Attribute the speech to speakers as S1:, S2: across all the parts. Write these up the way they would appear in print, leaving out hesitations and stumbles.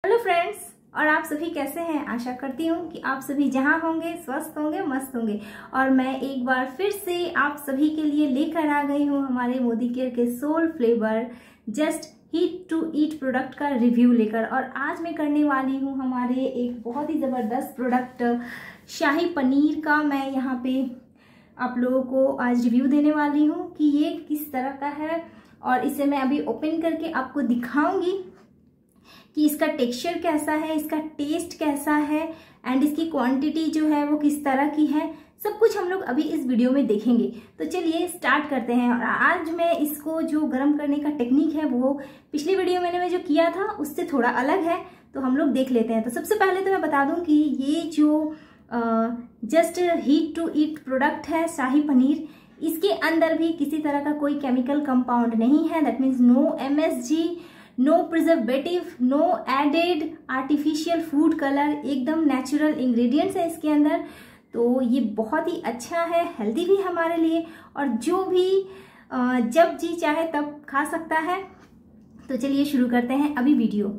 S1: Hello friends, और आप सभी कैसे हैं। आशा करती हूँ कि आप सभी जहाँ होंगे स्वस्थ होंगे, मस्त होंगे। और मैं एक बार फिर से आप सभी के लिए लेकर आ गई हूँ हमारे मोदी केयर के soul flavour just heat to eat product का रिव्यू लेकर। और आज मैं करने वाली हूँ हमारे एक बहुत ही ज़बरदस्त प्रोडक्ट शाही पनीर का। मैं यहाँ पे आप लोगों को आज रिव्यू देने वाली हूँ कि ये किस तरह का है, और इसे मैं अभी ओपन करके आपको दिखाऊंगी कि इसका टेक्सचर कैसा है, इसका टेस्ट कैसा है, एंड इसकी क्वांटिटी जो है वो किस तरह की है। सब कुछ हम लोग अभी इस वीडियो में देखेंगे। तो चलिए स्टार्ट करते हैं। और आज मैं इसको जो गर्म करने का टेक्निक है वो पिछली वीडियो मैंने जो किया था उससे थोड़ा अलग है, तो हम लोग देख लेते हैं। तो सबसे पहले तो मैं बता दूं कि ये जो just heat to eat product है शाही पनीर, इसके अंदर भी किसी तरह का कोई केमिकल कंपाउंड नहीं है। That means no MSG, no preservative, no added artificial food colour, एकदम नेचुरल इंग्रेडिएंट्स है इसके अंदर। तो ये बहुत ही अच्छा है, हेल्दी भी हमारे लिए, और जो भी जब जी चाहे तब खा सकता है। तो चलिए शुरू करते हैं अभी वीडियो।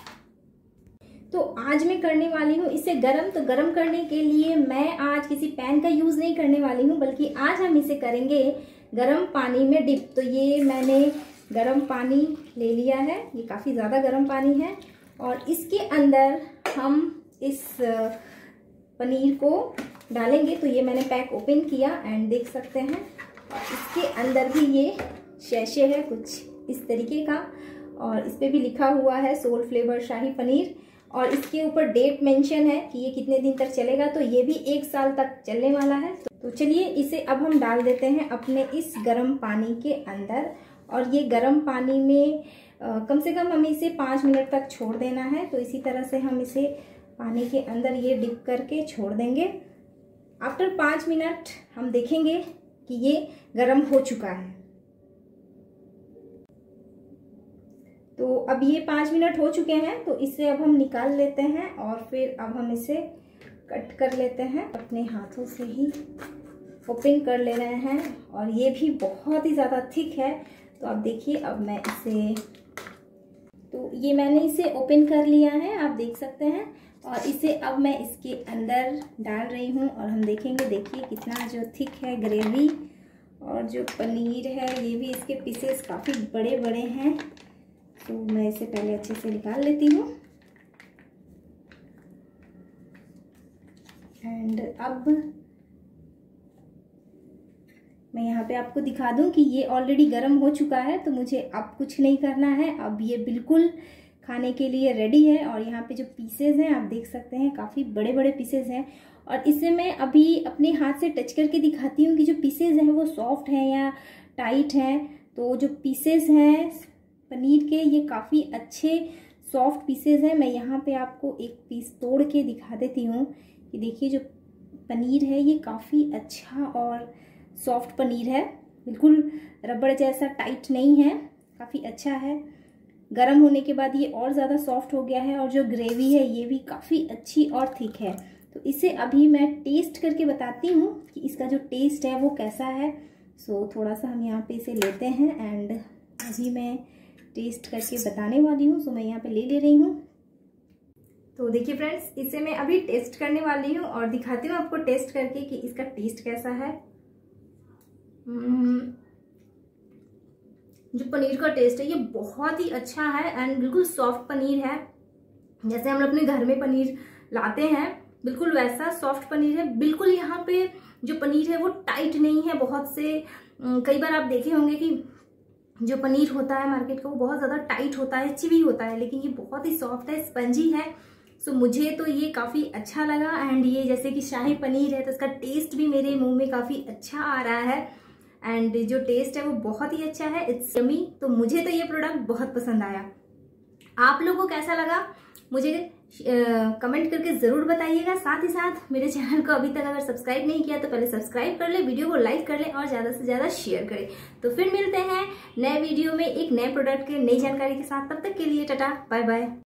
S1: तो आज मैं करने वाली हूँ इसे गरम। तो गरम करने के लिए मैं आज किसी पैन का यूज नहीं करने वाली हूँ, बल्कि आज हम इसे करेंगे गरम पानी में डिप। तो ये मैंने गरम पानी ले लिया है, ये काफ़ी ज़्यादा गरम पानी है, और इसके अंदर हम इस पनीर को डालेंगे। तो ये मैंने पैक ओपन किया एंड देख सकते हैं, और इसके अंदर भी ये शैशे है कुछ इस तरीके का, और इस पर भी लिखा हुआ है सोल फ्लेवर शाही पनीर, और इसके ऊपर डेट मेंशन है कि ये कितने दिन तक चलेगा। तो ये भी 1 साल तक चलने वाला है। तो चलिए इसे अब हम डाल देते हैं अपने इस गर्म पानी के अंदर, और ये गर्म पानी में कम से कम हमें इसे 5 मिनट तक छोड़ देना है। तो इसी तरह से हम इसे पानी के अंदर ये डिप करके छोड़ देंगे। आफ्टर 5 मिनट हम देखेंगे कि ये गर्म हो चुका है। तो अब ये 5 मिनट हो चुके हैं, तो इसे अब हम निकाल लेते हैं, और फिर अब हम इसे कट कर लेते हैं। अपने हाथों से ही ओपन कर ले रहे हैं, और ये भी बहुत ही ज़्यादा थिक है। तो अब देखिए, अब मैं इसे, तो ये मैंने इसे ओपन कर लिया है, आप देख सकते हैं, और इसे अब मैं इसके अंदर डाल रही हूँ, और हम देखेंगे। देखिए कितना जो थिक है ग्रेवी, और जो पनीर है ये भी, इसके पीसेस काफ़ी बड़े बड़े हैं। तो मैं इसे पहले अच्छे से निकाल लेती हूँ। एंड अब मैं यहाँ पे आपको दिखा दूँ कि ये ऑलरेडी गर्म हो चुका है, तो मुझे अब कुछ नहीं करना है। अब ये बिल्कुल खाने के लिए रेडी है। और यहाँ पे जो पीसेज हैं आप देख सकते हैं, काफ़ी बड़े बड़े पीसेज हैं। और इसे मैं अभी अपने हाथ से टच करके दिखाती हूँ कि जो पीसेज हैं वो सॉफ्ट हैं या टाइट हैं। तो जो पीसेज हैं पनीर के, ये काफ़ी अच्छे सॉफ्ट पीसेज हैं। मैं यहाँ पे आपको एक पीस तोड़ के दिखा देती हूँ कि देखिए जो पनीर है ये काफ़ी अच्छा और सॉफ्ट पनीर है, बिल्कुल रबड़ जैसा टाइट नहीं है, काफ़ी अच्छा है। गर्म होने के बाद ये और ज़्यादा सॉफ्ट हो गया है, और जो ग्रेवी है ये भी काफ़ी अच्छी और थिक है। तो इसे अभी मैं टेस्ट करके बताती हूँ कि इसका जो टेस्ट है वो कैसा है। सो थोड़ा सा हम यहाँ पे इसे लेते हैं, एंड अभी मैं टेस्ट करके बताने वाली हूँ। सो मैं यहाँ पे ले रही हूँ। तो देखिए फ्रेंड्स, इसे मैं अभी टेस्ट करने वाली हूँ, और दिखाती हूँ आपको टेस्ट करके कि इसका टेस्ट कैसा है। जो पनीर का टेस्ट है ये बहुत ही अच्छा है, एंड बिल्कुल सॉफ्ट पनीर है, जैसे हम अपने घर में पनीर लाते हैं बिल्कुल वैसा सॉफ्ट पनीर है। बिल्कुल यहाँ पे जो पनीर है वो टाइट नहीं है। बहुत से कई बार आप देखे होंगे कि जो पनीर होता है मार्केट का वो बहुत ज़्यादा टाइट होता है, चिवी होता है, लेकिन ये बहुत ही सॉफ्ट है, स्पंजी है। सो मुझे तो ये काफ़ी अच्छा लगा। एंड ये जैसे कि शाही पनीर है तो इसका टेस्ट भी मेरे मुंह में काफ़ी अच्छा आ रहा है, एंड जो टेस्ट है वो बहुत ही अच्छा है, इट्स यमी। तो मुझे तो ये प्रोडक्ट बहुत पसंद आया। आप लोगों को कैसा लगा मुझे कमेंट करके ज़रूर बताइएगा। साथ ही साथ मेरे चैनल को अभी तक अगर सब्सक्राइब नहीं किया तो पहले सब्सक्राइब कर ले, वीडियो को लाइक कर ले, और ज़्यादा से ज़्यादा शेयर करें। तो फिर मिलते हैं नए वीडियो में एक नए प्रोडक्ट के नई जानकारी के साथ। तब तक के लिए टाटा, बाय बाय।